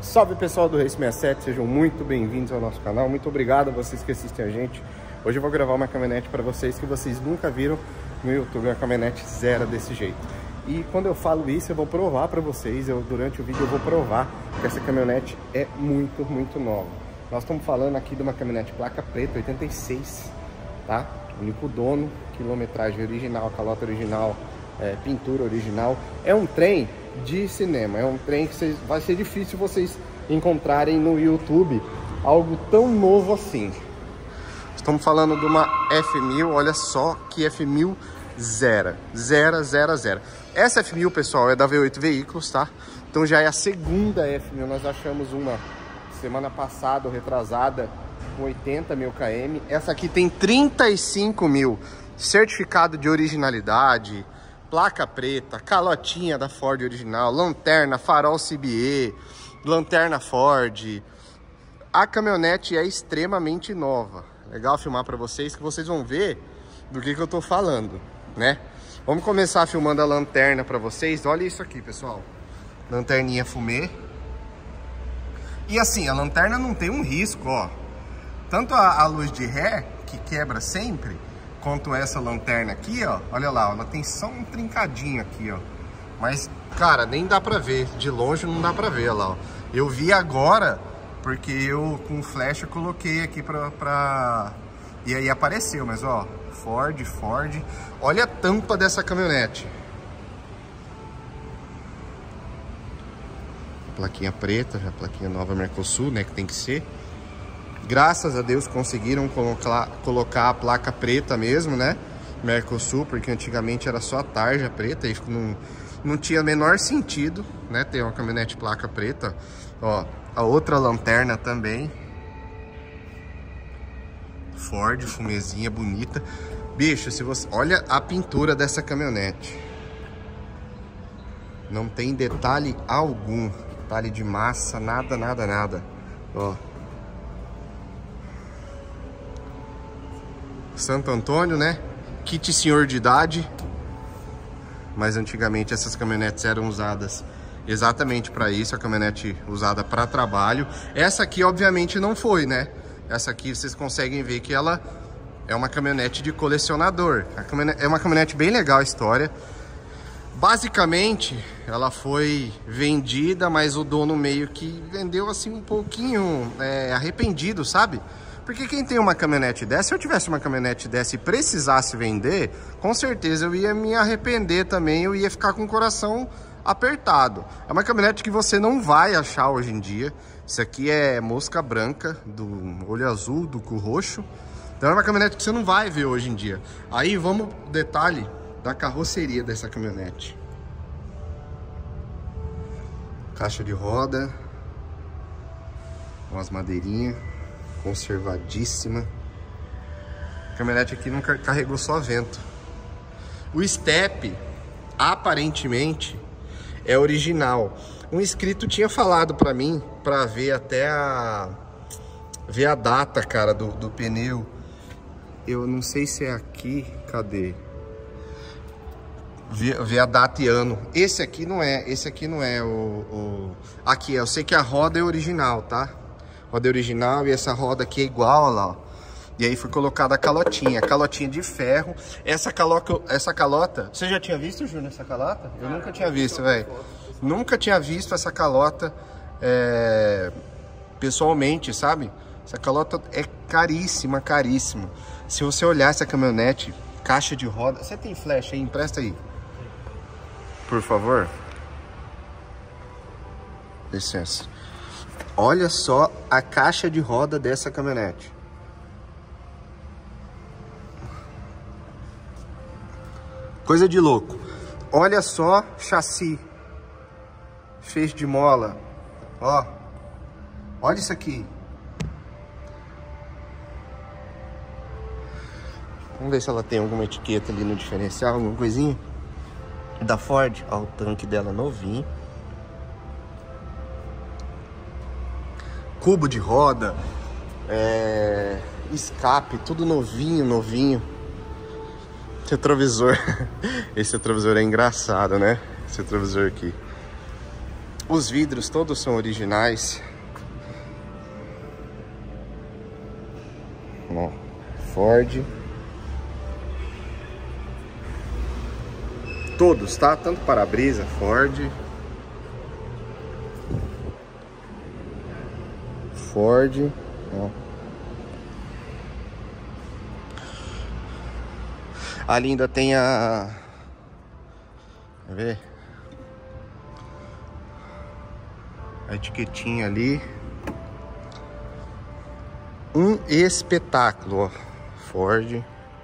Salve pessoal do Race 67, sejam muito bem-vindos ao nosso canal. Muito obrigado a vocês que assistem a gente. Hoje eu vou gravar uma caminhonete para vocês que vocês nunca viram no YouTube, uma caminhonete zero desse jeito. E quando eu falo isso, eu vou provar para vocês, durante o vídeo eu vou provar que essa caminhonete é muito nova. Nós estamos falando aqui de uma caminhonete placa preta, 86, tá? Único dono, quilometragem original, calota original, pintura original. É um trem de cinema, é um trem que vai ser difícil vocês encontrarem no YouTube algo tão novo assim. Estamos falando de uma F1000, olha só que F1000 zero. Essa F1000, pessoal, é da V8 Veículos, tá? Então já é a segunda F1000, nós achamos uma semana passada ou retrasada com 80 mil km. Essa aqui tem 35 mil, certificado de originalidade, placa preta, calotinha da Ford original, lanterna, farol CBE, lanterna Ford. A caminhonete é extremamente nova. Legal filmar para vocês, que vocês vão ver do que eu tô falando, né? Vamos começar filmando a lanterna para vocês. Olha isso aqui, pessoal. Lanterninha fumê. E assim, a lanterna não tem um risco, ó. Tanto a luz de ré, que quebra sempre, quanto essa lanterna aqui, ó. Olha lá, ela tem só um trincadinho aqui, ó. Mas, cara, nem dá pra ver. De longe não dá pra ver, olha lá, ó. Eu vi agora, porque eu com flash eu coloquei aqui pra... E aí apareceu, mas ó, Ford. Olha a tampa dessa caminhonete. Plaquinha preta, já plaquinha nova Mercosul, né, que tem que ser. Graças a Deus conseguiram colocar a placa preta mesmo, né? Mercosul, porque antigamente era só a tarja preta e não tinha menor sentido, né? Ter uma caminhonete placa preta. Ó, a outra lanterna também. Ford, fumezinha bonita. Bicho, se você... Olha a pintura dessa caminhonete. Não tem detalhe algum. Detalhe de massa, nada. Ó. Santo Antônio, né? Kit senhor de idade. Mas antigamente essas caminhonetes eram usadas exatamente para isso, a caminhonete usada para trabalho. Essa aqui obviamente não foi, né? Essa aqui vocês conseguem ver que ela é uma caminhonete de colecionador. É uma caminhonete bem legal a história. Basicamente ela foi vendida, mas o dono meio que vendeu assim um pouquinho arrependido, sabe? Porque quem tem uma caminhonete dessa, se eu tivesse uma caminhonete dessa e precisasse vender, com certeza eu ia me arrepender também, eu ia ficar com o coração apertado. É uma caminhonete que você não vai achar hoje em dia. Isso aqui é mosca branca, do olho azul, do cu roxo. Então é uma caminhonete que você não vai ver hoje em dia. Aí vamos pro detalhe da carroceria dessa caminhonete. Caixa de roda, umas madeirinhas. Conservadíssima. A caminhonete aqui não carregou só vento. O step, aparentemente, é original. Um inscrito tinha falado pra mim, pra ver até ver a data, cara, do pneu. Eu não sei se é aqui, cadê? Ver a data e ano. Esse aqui não é Aqui, eu sei que a roda é original, tá? Roda original, e essa roda aqui é igual, olha lá, ó. E aí foi colocada a calotinha de ferro. Essa calota, você já tinha visto, Júnior, essa calota? Eu nunca tinha visto, velho. Nunca tinha visto essa calota pessoalmente, sabe? Essa calota é caríssima. Se você olhar essa caminhonete, caixa de roda... Você tem flash aí? Empresta aí, por favor. Licença. Olha só a caixa de roda dessa caminhonete. Coisa de louco. Olha só chassi. Feixe de mola. Ó. Olha isso aqui. Vamos ver se ela tem alguma etiqueta ali no diferencial, alguma coisinha. Da Ford. Ó, o tanque dela novinho. Cubo de roda, escape, tudo novinho. Retrovisor. Esse retrovisor é engraçado, né? Esse retrovisor aqui. Os vidros todos são originais. Ó, Ford. Todos, tá? Tanto para-brisa, Ford. Ford. Ó. Ali ainda tem a... Quer ver? A etiquetinha ali. Um espetáculo, ó. Ford.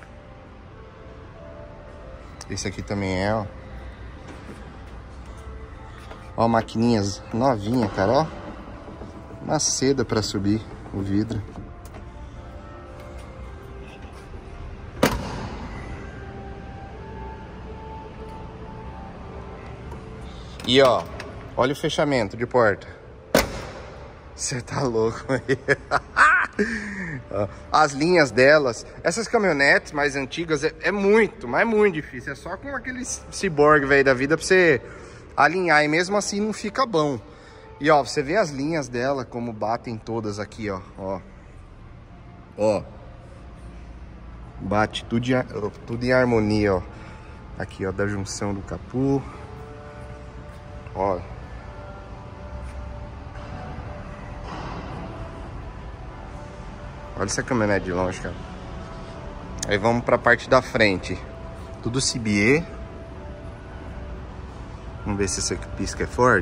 Esse aqui também é, ó. Ó, maquininhas novinha, cara, ó. Uma seda pra subir o vidro. E ó, olha o fechamento de porta. Você tá louco aí. As linhas delas, essas caminhonetes mais antigas é muito, mas é muito difícil. É só com aqueles ciborgue, velho, da vida pra você alinhar. E mesmo assim não fica bom. E ó, você vê as linhas dela como batem todas aqui, ó. Ó. Bate tudo em harmonia, ó. Aqui, ó, da junção do capô. Ó. Olha essa caminhonete de longe, cara. Aí vamos pra parte da frente. Tudo CBE. Vamos ver se esse aqui pisca é Ford.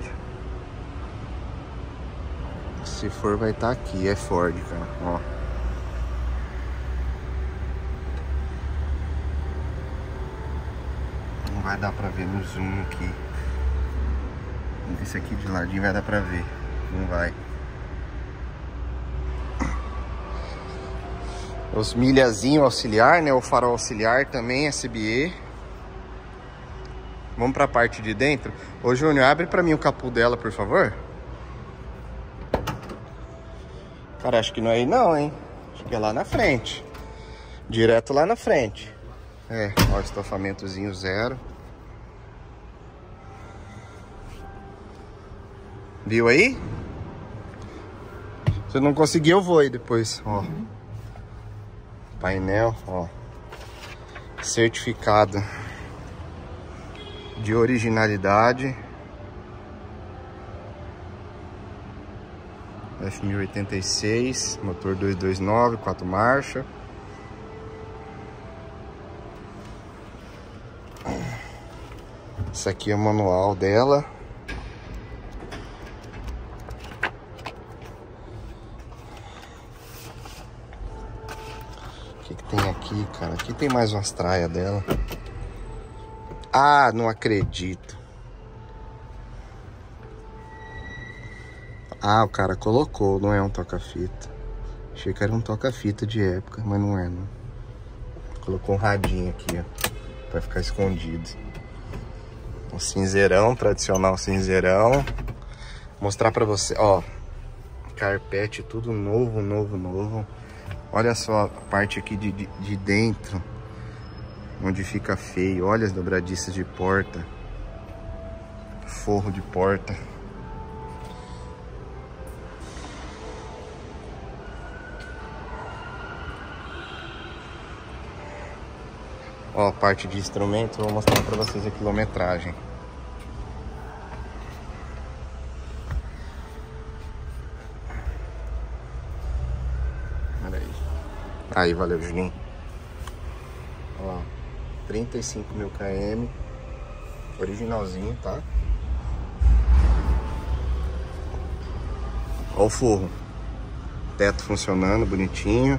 Se for, vai estar aqui. É Ford, cara. Ó. Não vai dar pra ver no zoom aqui. Vamos ver se aqui de ladinho vai dar pra ver. Não vai. Os milhazinho auxiliar, né? O farol auxiliar também é CBE. Vamos pra parte de dentro. Ô, Júnior, abre pra mim o capô dela, por favor. Cara, acho que não é aí não, hein? Acho que é lá na frente. Direto lá na frente. É, ó, estofamentozinho zero. Viu aí? Se eu não conseguir, eu vou aí depois, ó. Painel, ó. Certificado de originalidade. F1086, motor 229, 4 marchas. Esse aqui é o manual dela. O que tem aqui, cara? Aqui tem mais umas traias dela. Ah, não acredito. Ah, o cara colocou, não é um toca-fita. Achei que era um toca-fita de época, mas não é, não. Colocou um radinho aqui, ó, pra ficar escondido. Um cinzeirão, tradicional cinzeirão. Mostrar pra você, ó. Carpete, tudo novo, novo, novo. Olha só a parte aqui de dentro, onde fica feio. Olha as dobradiças de porta. Forro de porta. Ó, a parte de instrumento, vou mostrar pra vocês a quilometragem. Olha aí. Aí, valeu, Juninho. Olha lá, 35.000 km. Originalzinho, tá? Ó o forro. Teto funcionando, bonitinho.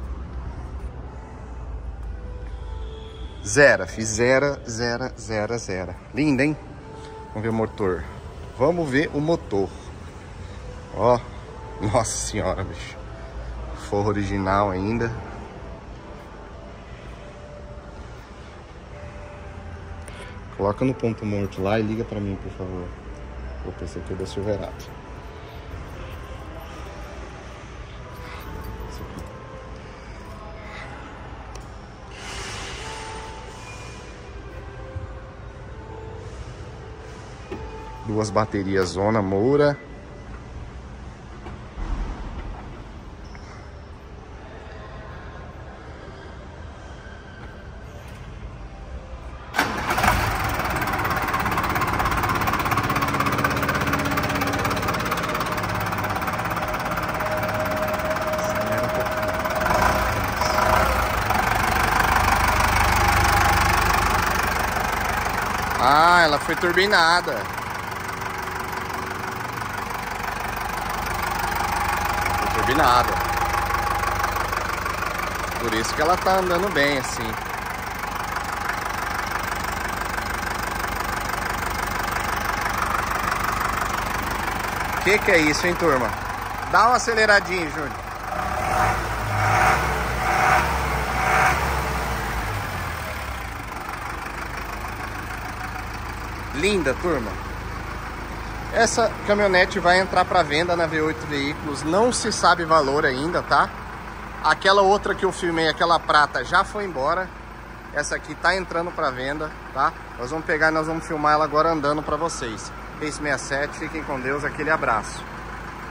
Zero, fiz zero. Linda, hein? Vamos ver o motor. Vamos ver o motor. Ó, nossa senhora, bicho. Forro original ainda. Coloca no ponto morto lá e liga pra mim, por favor. Opa, esse aqui é da Silverado. Duas baterias Zona Moura. Ah, ela foi turbinada. Foi turbinada. Por isso que ela tá andando bem assim. Que é isso, hein, turma? Dá uma aceleradinha, Júnior. Linda, turma. Essa caminhonete vai entrar para venda na V8 Veículos. Não se sabe valor ainda, tá? Aquela outra que eu filmei, aquela prata, já foi embora. Essa aqui tá entrando para venda, tá? Nós vvamos pegar e nós vamos filmar ela agora andando para vocês. Pace 67, fiquem com Deus, aquele abraço.